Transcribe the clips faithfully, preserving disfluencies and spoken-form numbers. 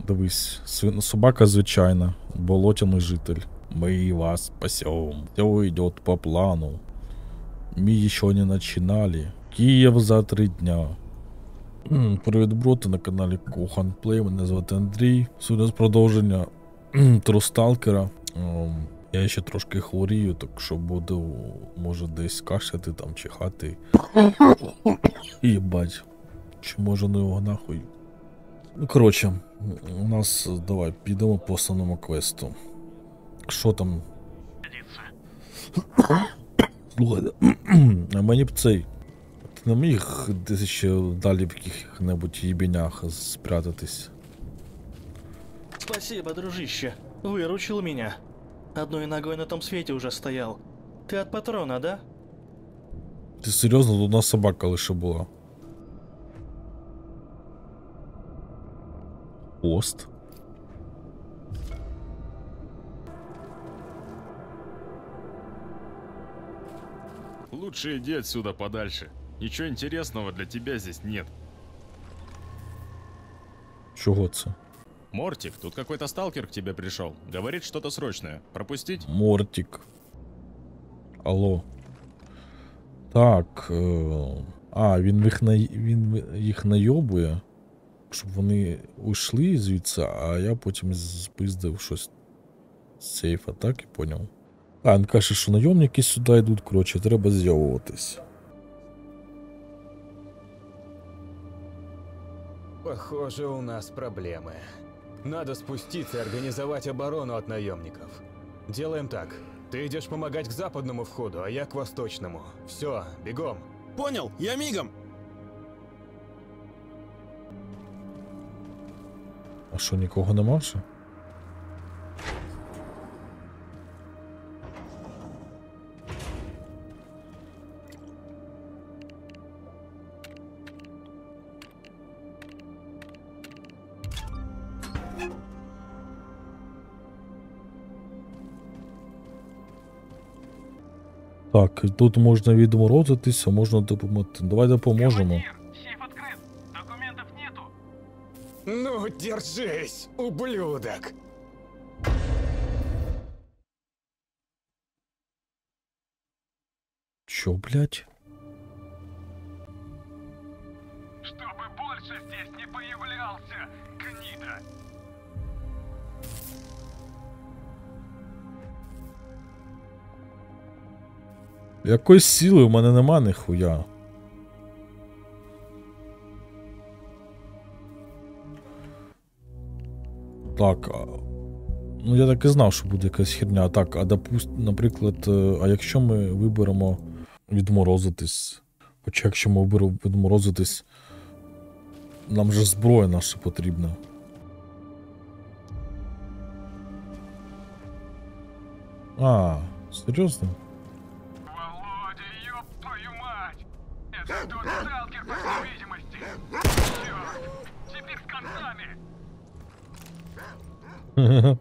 Дивись, свин- собака звичайна, болотяний житель. Мы вас спасем. Все идет по плану. Мы еще не начинали. Київ за три дня. М, Привіт, бро, ти на каналі Кохан Плей. Мене звати Андрій. Сьогодні з продовження Трусталкера. Ем, Я ще трошки хворію, так що буду, може, десь кашляти там, чихати. Єбать. Чи може ну його нахуй? Ну, коротше, у нас, давай, підемо по основному квесту. Що там? Слухай, а мені б цей. Ти не міг десь ще далі в яких-небудь їбенях спрятатись? Спасибо, дружище. Выручил меня. Одной ногой на том свете уже стоял. Ты от патрона, да? Ти серйозно, тут у нас собака лише була. Пост. Лучше иди отсюда подальше. Ничего интересного для тебя здесь нет. Чого це? Мортик, тут какой-то сталкер к тебе пришел. Говорит что-то срочное. Пропустить? Мортик. Алло. Так. Е... А, він їх, на... він їх найобує, щоб вони ушли звідси, а я потім спиздив щось з сейфа, так і поняв. А, він каже, що найомники сюди йдуть, коротше, треба з'явуватись. Похоже, у нас проблемы. Надо спуститься и организовать оборону от наемников. Делаем так. Ты идешь помогать к западному входу, а я к восточному. Все, бегом. Понял, я мигом. А що, нікого нема вже? Так, тут можна відморозитися, можна допомогти. Давай допоможемо. Сейф открыт. Документов нету. Ну, держись, ублюдок! Чо, блядь? Чтобы больше здесь не появлялся, гнида. Якоїсь сили в мене нема ніхуя. Так, а... ну я так і знав, що буде якась херня. Так, а допуст, наприклад, а якщо ми виберемо відморозитись, хоча якщо ми виберемо відморозитись, нам же зброя наша потрібна. А, серйозно? Володя, ёб твою мать! Это тот сталкер, по всей видимости. Черт! Теперь с концами.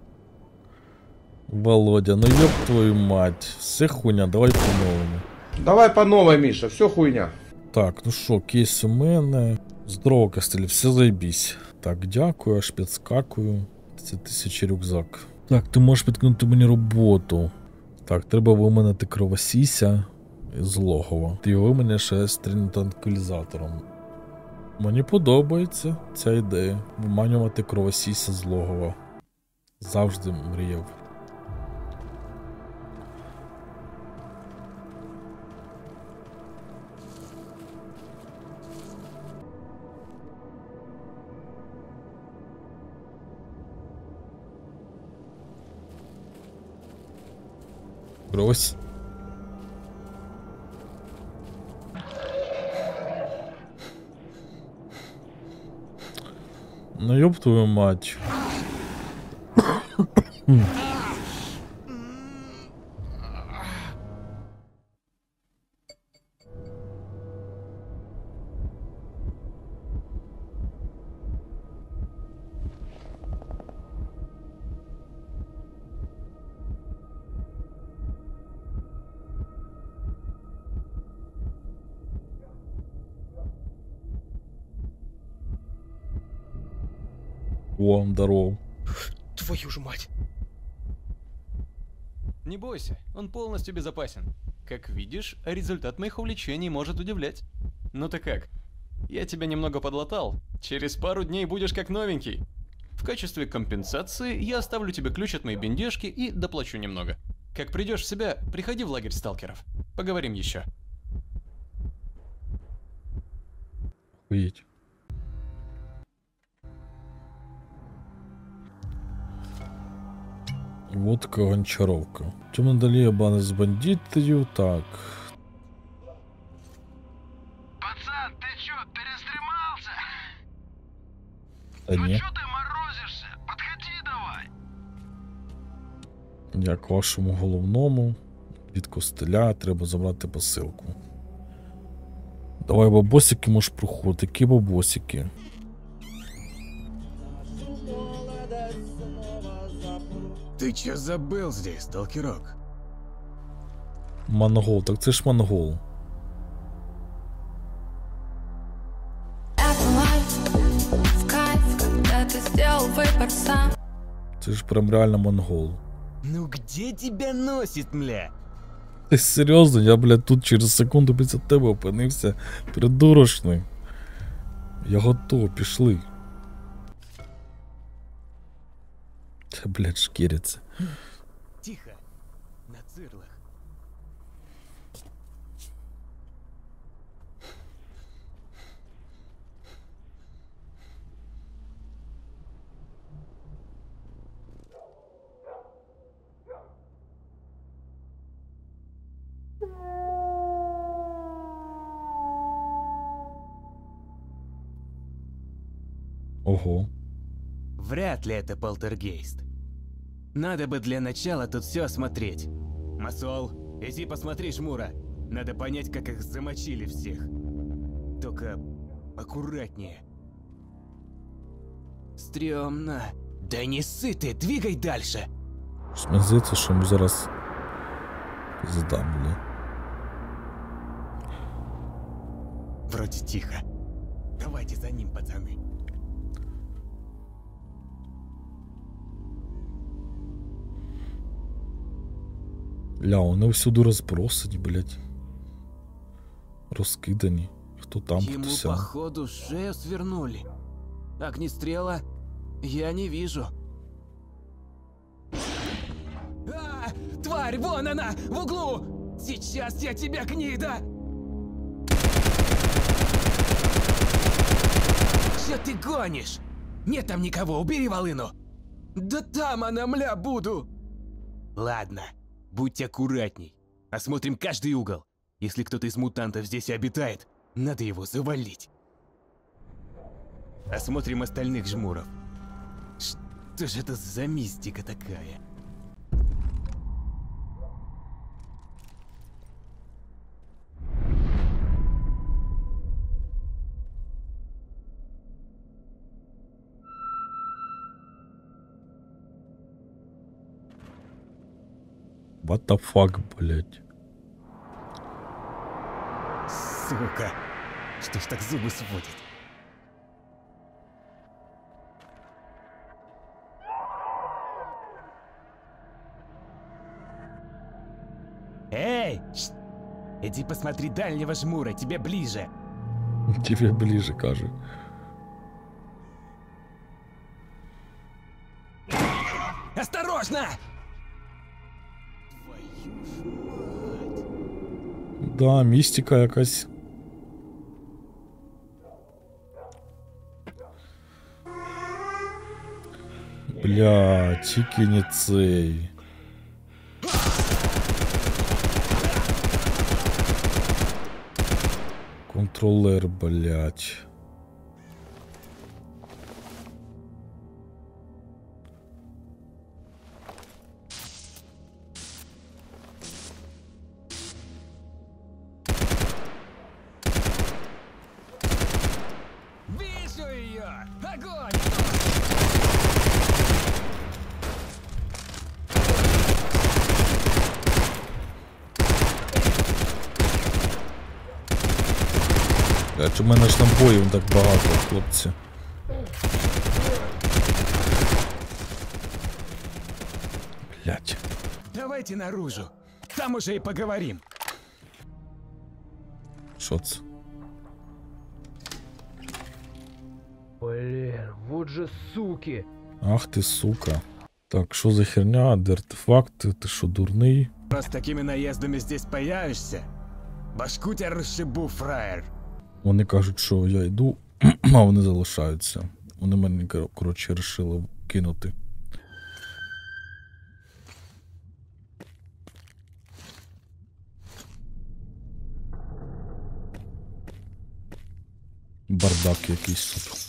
Володя, ну ёб твою мать. Все хуйня, давай по-новому. Давай по новой, Миша, все хуйня. Так, ну що, кейс у мене. Здорово, Костель, все заєбісь. Так, дякую, аж підскакую. Це тисячі рюкзак. Так, ти можеш підкинути мені роботу. Так, треба виманити кровосіся з логова. Ти виманиш шестрим транквілізатором. Мені подобається ця ідея. Виманювати кровосіся з логова. Завжди мріяв. Брось. Ну ёб твою мать. О, здоров. Твою же мать. Не бойся, он полностью безопасен. Как видишь, результат моих увлечений может удивлять. Ну ты как? Я тебя немного подлатал. Через пару дней будешь как новенький. В качестве компенсации я оставлю тебе ключ от моей бендежки и доплачу немного. Как придешь в себя, приходи в лагерь сталкеров. Поговорим еще. Охуеть. Водка гончаровка. Темно далі бани з бандитів. Так. Пацан, ты чё, перестремался? Та Ну ні. чё ты морозишься? Подходи давай. Як вашому головному. Від костеля треба забрати посилку. Давай бабосики можеш проходити. Які бабосики? Ты чё забыл здесь, сталкерок? Монгол. Так це ж монгол. В кайф, когда ты сделал выбор сам. Це ж прям реально монгол. Ну где тебя носит, мля? Ти серйозно? Я, блядь, тут через секунду після тебе опинився. Придурочний. Я готов, пішли. Та, блядь, шкіряться. Тихо, на цирлах. Ого. Вряд ли это полтергейст. Надо бы для начала тут все осмотреть. Масол, иди посмотри жмура. Надо понять, как их замочили всех. Только аккуратнее. Стрёмно. Да не ссы ты, двигай дальше. Мені здається, що ми зараз здам, бля. Вроде тихо. Давайте за ним, пацаны. Ля, вони всюди розбросані, блядь. Розкидані. Хто там, хто Ему, сям. походу, шею свернули. Огнестрела я не вижу. А, тварь, вон она, в углу! Сейчас я тебя, гнида! Что ты гонишь? Нет там никого, убери волыну! Да там она, мля, буду! Ладно, будь аккуратней. Осмотрим каждый угол. Если кто-то из мутантов здесь и обитает, надо его завалить. Осмотрим остальных жмуров. Что же это за мистика такая? What the fuck, блядь. Сука! Что ж так зубы сводит? Эй! Шт! Иди посмотри дальнего жмура, тебе ближе. Тебе ближе, каже. Осторожно! Да, містика якась. Бля, тільки не цей. Контролер, блядь. Вижу ее! Огонь! Блядь, у мене ж набоїв так багато, хлопці. Блять. Давайте наружу. Там уже и поговорим. Що це? Блин, вот же суки. Ах ти, сука. Так, що за херня? Де артефакти? Ти що, дурний? Раз такими наездами здесь появишься, башку тебя расшибу, фраер. Вони кажуть, що я йду, а вони залишаються. Вони мене, коротше, вирішили кинути. Бардак якийсь тут.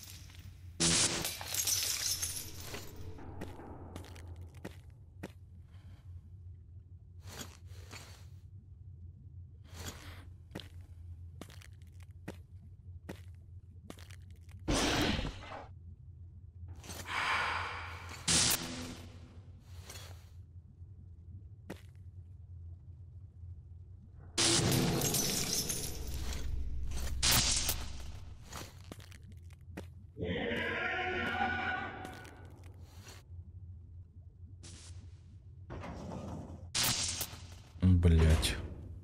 Блять.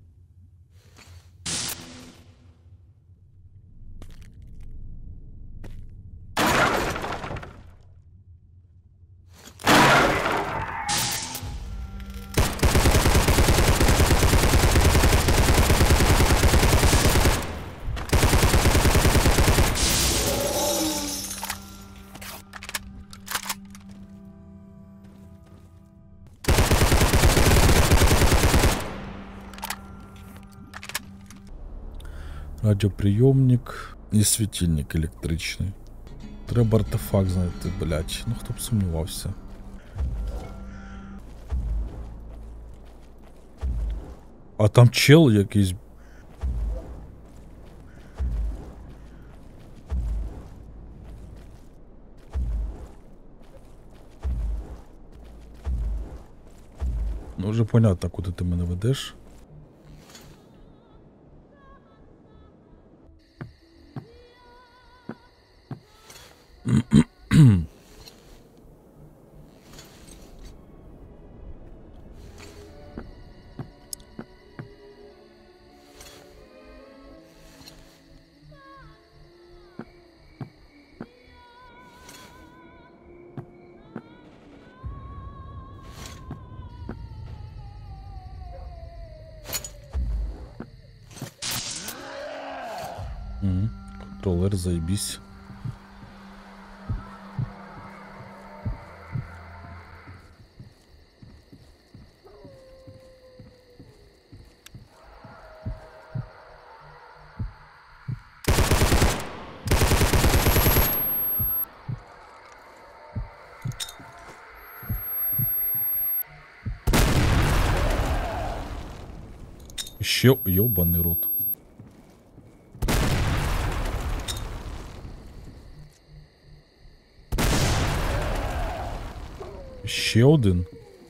Радіоприйомник і світильник електричний. Треба артефакт знайти, блять. Ну хто б сумнівався. А там чел якийсь. Ну вже понятно, куди ти мене ведеш. Угу. Контролер, заебись. Ще ёбаный рот. Ще один.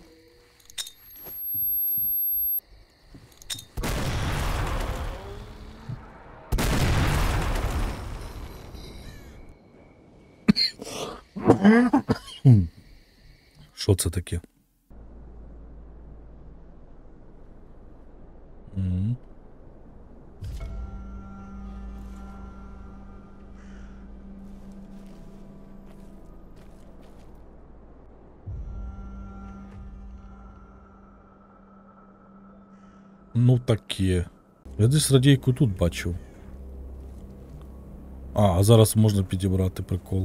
Що це таке? Mm-hmm. Ну таке. Я десь радійку тут бачив. А, а зараз можна підібрати прикол.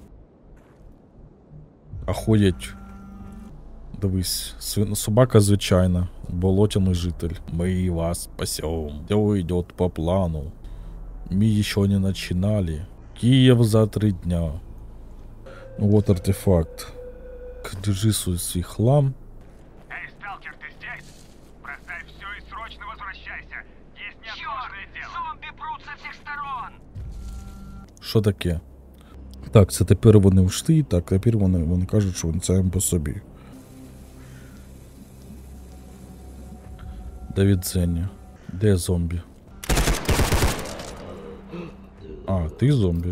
Охуєть. Дивись, собака звичайна, болотяний житель. Мы вас спасем. Все идет по плану. Мы еще не начинали. Киев за три дня. Ну вот артефакт. Держи свой хлам. Эй, сталкер, ты здесь? Бросай все и срочно возвращайся. Есть неотложное дело. Зомби прут со всех сторон. Що таке? Так, це тепер вони вшли, так, тепер вони, вони кажуть, що вони самі по собі. Давід Зенні. Де зомбі? А, ти зомбі.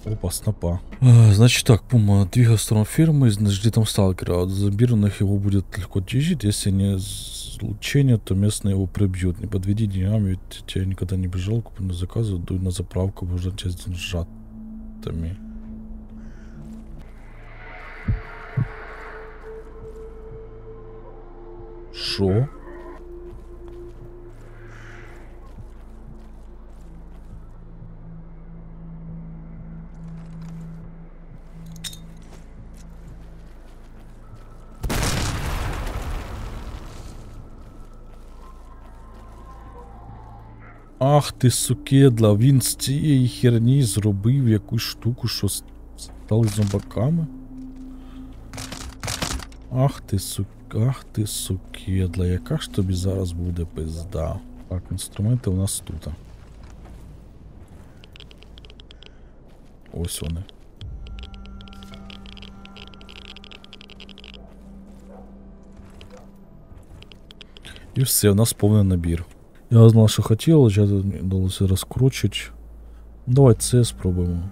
Опа, снопа. А, значит так, Пума, двигай в сторону фермы, жди там сталкера. От зомбированных его будет легко отъезжить. Если не излучение, то местные его прибьют. Не подведи деньгами, ведь тебя никогда не бежал, купи на заказы, дуй на заправку, уже часть деньжатами. Шо? Ах ти сукедла, він з цієї херні зробив якусь штуку, що стали зомбаками? Ах ти сук... Ах ти сукедла, яка ж тобі зараз буде пизда. Так, інструменти у нас тут. Ось вони. І все, у нас повний набір. Я знал, що хотів, зараз вдалося розкручити. Давай це спробуємо.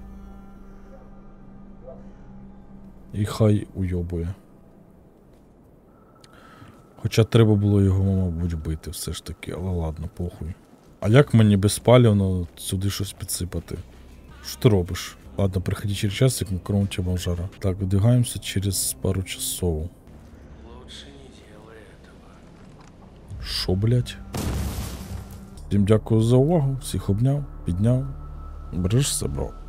І хай уйобує. Хоча треба було його, мабуть, бити все ж таки, але ладно, похуй. А як мені безпалівно сюди щось підсипати? Що ти робиш? Ладно, приходи через час, як кроме тебе бомжара. Так, видвигаємося через пару часов. Шо, блять? Всім дякую за увагу, всіх обняв, підняв. Бережи себе, бро.